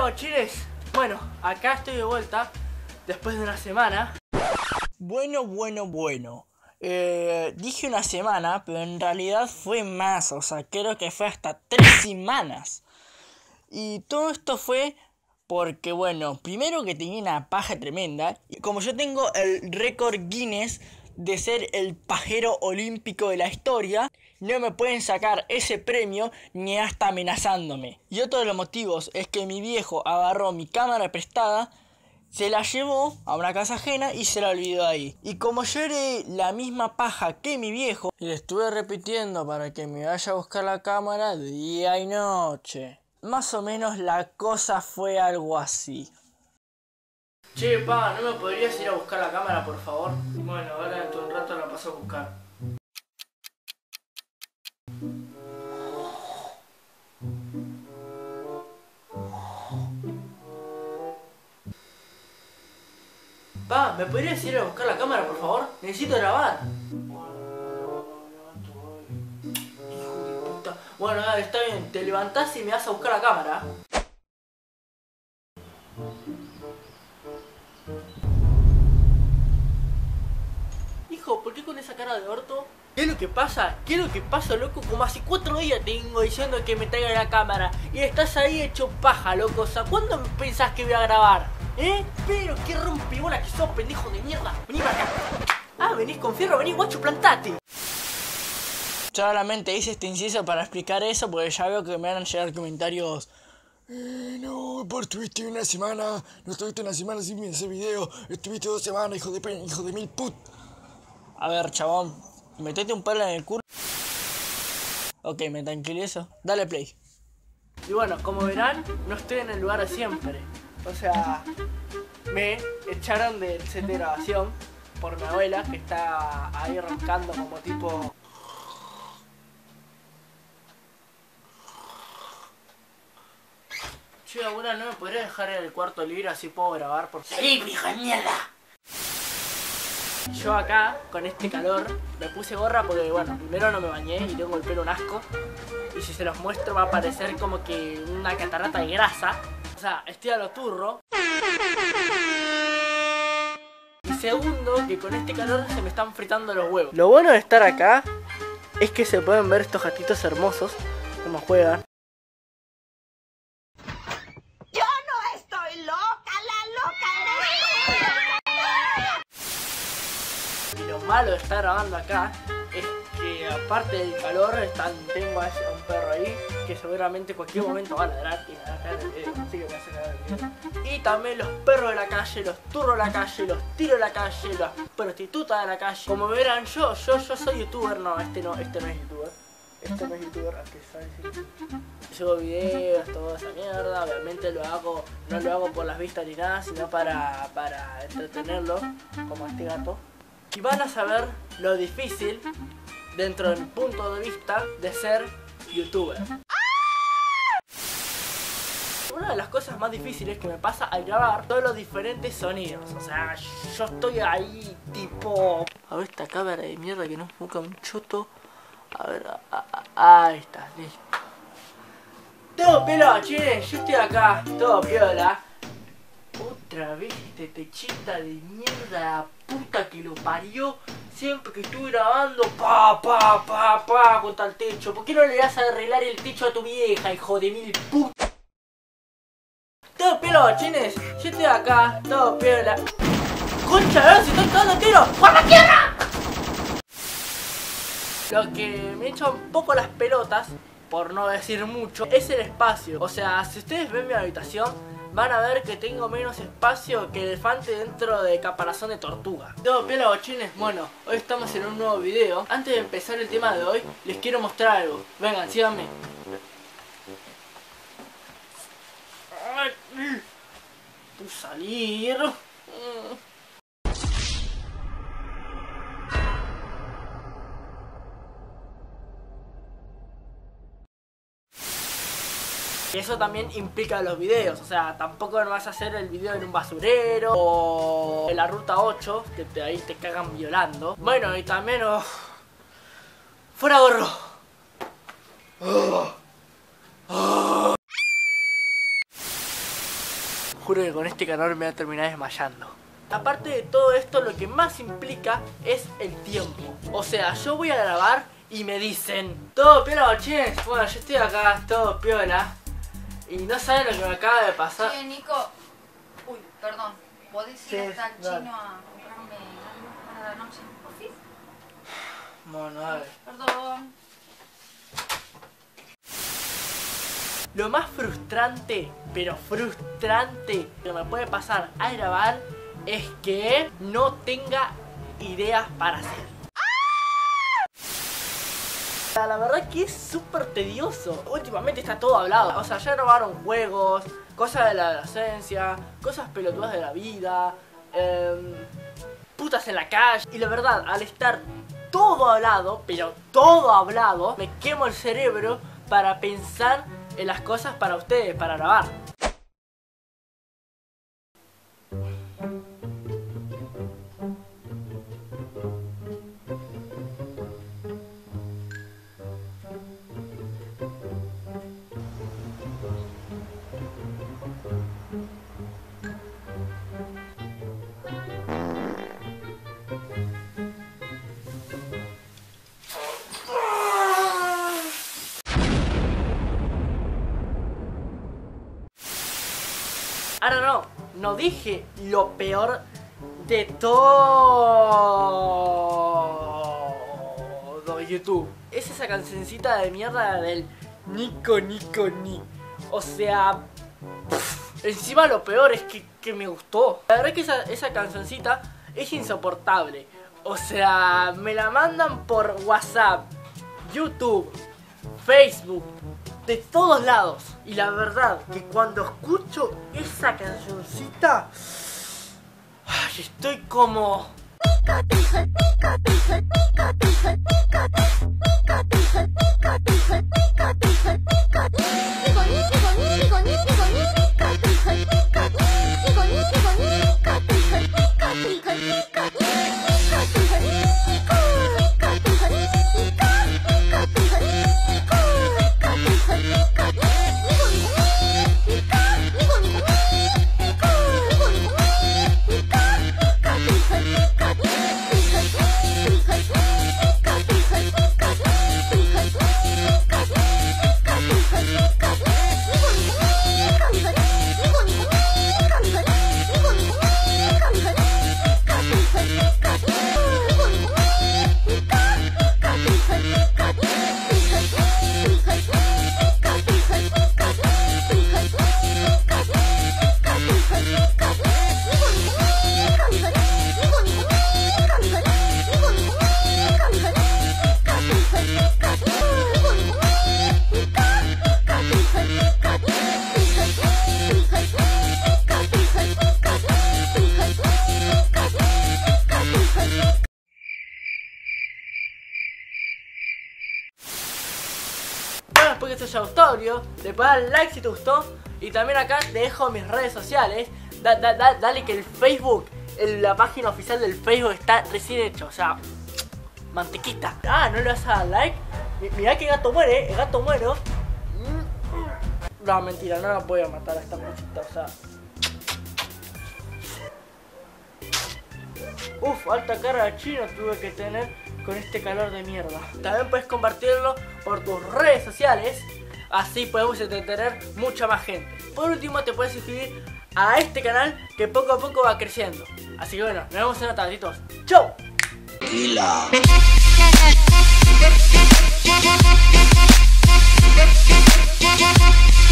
bochines. Bueno, acá estoy de vuelta después de una semana. Bueno. Dije una semana, pero en realidad fue más. O sea, creo que fue hasta 3 semanas. Y todo esto fue porque, bueno, primero que tenía una paja tremenda. Y como yo tengo el récord Guinness de ser el pajero olímpico de la historia, no me pueden sacar ese premio ni hasta amenazándome. Y otro de los motivos es que mi viejo agarró mi cámara prestada, se la llevó a una casa ajena y se la olvidó ahí. Y como yo era la misma paja que mi viejo, le estuve repitiendo para que me vaya a buscar la cámara día y noche. Más o menos la cosa fue algo así. Che, pa, ¿no me podrías ir a buscar la cámara, por favor? Bueno, ahora dentro de un rato la paso a buscar. Pa, ¿me podrías ir a buscar la cámara, por favor? Necesito grabar. Hijo de puta. Bueno, dale, está bien. Te levantás y me vas a buscar la cámara. Hijo, ¿por qué con esa cara de orto? ¿Qué es lo que pasa? ¿Qué es lo que pasa, loco? Como hace 4 días te vengo diciendo que me traiga la cámara y estás ahí hecho paja, loco. O sea, ¿cuándo pensás que voy a grabar? Pero qué rompibola que sos, pendejo de mierda. Vení para acá. Ah, venís con fierro, vení, guacho, plantate. Solamente hice este inciso para explicar eso porque ya veo que me van a llegar comentarios. No, por estuviste una semana, no estuviste una semana sin ese video, estuviste 2 semanas, hijo de mil put. A ver, chabón, metete un palo en el culo. Ok, me tranquilizo. Dale play. Y bueno, como verán, no estoy en el lugar de siempre. O sea, me echaron del set de grabación por mi abuela, que está ahí roncando como tipo... Che, abuela, ¿no me podrías dejar en el cuarto libre así puedo grabar? Por... ¡Sí, hijo de mierda! Yo acá, con este calor, me puse gorra porque, bueno, primero no me bañé y tengo el pelo un asco. Y si se los muestro va a parecer como que una catarata de grasa. O sea, estoy a lo turro. Y segundo, que con este calor se me están fritando los huevos. Lo bueno de estar acá es que se pueden ver estos gatitos hermosos, como juegan. ¡Yo no estoy loca! ¡La loca eres! Y lo malo de estar grabando acá es que aparte del calor tengo a un perro ahí que seguramente en cualquier momento va a ladrar y me va a caer el video, así que me hace caer el video. Y también los perros de la calle, los turros de la calle, los tiros de la calle, las prostitutas de la calle. Como verán, yo soy youtuber, no, este no es youtuber. Este no es youtuber, aunque sabes. Subo videos, toda esa mierda, obviamente no lo hago por las vistas ni nada, sino para entretenerlo, como este gato. Y van a saber lo difícil, dentro de mi punto de vista, de ser youtuber. Una de las cosas más difíciles que me pasa al grabar todos los diferentes sonidos. O sea, yo estoy ahí tipo... A ver esta cámara de mierda que no enfoca un choto. A ver, ahí está, listo. Todo pelo, che, yo estoy acá, todo piola. Otra vez este techita de mierda, puta que lo parió. Siempre que estuve grabando, pa, contra el techo. ¿Por qué no le vas a arreglar el techo a tu vieja, hijo de mil puta? Todo piola, chines, yo estoy acá, todo piola. Concha, se están cagando tiro. ¡Por la tierra! Lo que me echa un poco las pelotas, por no decir mucho, es el espacio. O sea, si ustedes ven mi habitación, van a ver que tengo menos espacio que elefante dentro de caparazón de tortuga. Todo piola, bochines. Bueno, hoy estamos en un nuevo video. Antes de empezar el tema de hoy, les quiero mostrar algo. Vengan, síganme. Tú salir. Y eso también implica los videos, o sea, tampoco no vas a hacer el video en un basurero o en la ruta 8, que ahí te cagan violando. Bueno, y también... ¡fuera gorro! Juro que con este calor me voy a terminar desmayando. Aparte de todo esto, lo que más implica es el tiempo. O sea, yo voy a grabar y me dicen: todo piola, bachines. Bueno, yo estoy acá, todo piola. Y no saben lo que me acaba de pasar. Che, Nico. Uy, perdón. ¿Podés ir hasta el dale. chino a comprarme algo para la noche? ¿Por fin? Bueno, a ver. Perdón. Lo más frustrante, pero frustrante que me puede pasar al grabar es que no tenga ideas para hacer. La verdad es que es súper tedioso. Últimamente está todo hablado. O sea, ya grabaron juegos, cosas de la adolescencia, cosas pelotudas de la vida, putas en la calle. Y la verdad, al estar todo hablado, pero todo hablado, me quemo el cerebro para pensar en las cosas para ustedes, para grabar. Ahora no dije lo peor de todo YouTube. Es esa cancioncita de mierda del Nico Nico Ni. O sea, encima lo peor es que me gustó. La verdad es que esa cancioncita es insoportable. O sea, me la mandan por WhatsApp, YouTube, Facebook, de todos lados. Y la verdad que cuando escucho esa cancioncita, ay, estoy como... Espero que esto te haya gustado, le puedes dar like si te gustó. Y también acá te dejo mis redes sociales. Dale que el Facebook, la página oficial del Facebook está recién hecho. O sea, mantequita. Ah, ¿no le vas a dar like? Mirá que el gato muere, el gato muere. No, mentira, no la voy a matar a esta cosita, o sea. Uf, alta carga de chino tuve que tener con este calor de mierda. También puedes compartirlo por tus redes sociales, así podemos entretener mucha más gente. Por último, te puedes suscribir a este canal que poco a poco va creciendo. Así que bueno, nos vemos en otros ratitos. ¡Chau! Tranquila.